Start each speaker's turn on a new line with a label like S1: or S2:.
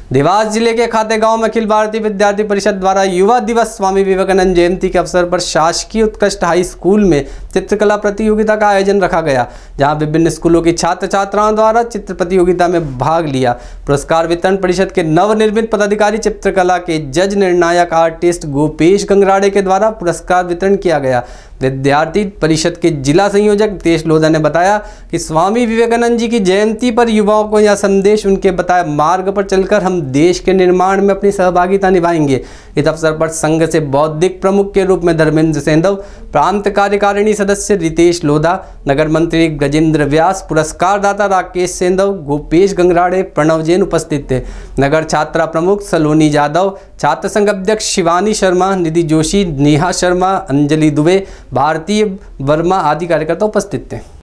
S1: देवास जिले के खातेगांव में अखिल भारतीय विद्यार्थी परिषद द्वारा युवा दिवस स्वामी विवेकानंद जयंती के अवसर पर शासकीय उत्कृष्ट हाई स्कूल में चित्रकला प्रतियोगिता का आयोजन रखा गया, जहां विभिन्न स्कूलों की छात्र छात्राओं द्वारा चित्र प्रतियोगिता में भाग लिया। पुरस्कार वितरण परिषद के नवनिर्मित पदाधिकारी चित्रकला के जज निर्णायक आर्टिस्ट गोपेश गंगराड़े के द्वारा पुरस्कार वितरण किया गया। विद्यार्थी परिषद के जिला संयोजक रितेश लोधा ने बताया कि स्वामी विवेकानंद जी की जयंती पर युवाओं को यह संदेश उनके बताए मार्ग पर चलकर हम देश के निर्माण में अपनी सहभागिता निभाएंगे। इस अवसर पर संघ से बौद्धिक प्रमुख के रूप में धर्मेंद्र सेंधव, प्रांत कार्यकारिणी सदस्य रितेश लोधा, नगर मंत्री गजेंद्र व्यास, पुरस्कार दाता राकेश सेंधव, गोपेश गंगराड़े, प्रणव जैन उपस्थित थे। नगर छात्रा प्रमुख सलोनी जाधव, छात्र संघ अध्यक्ष शिवानी शर्मा, निधि जोशी, नेहा शर्मा, अंजलि दुबे, भारतीय वर्मा आदि कार्यकर्ता उपस्थित थे।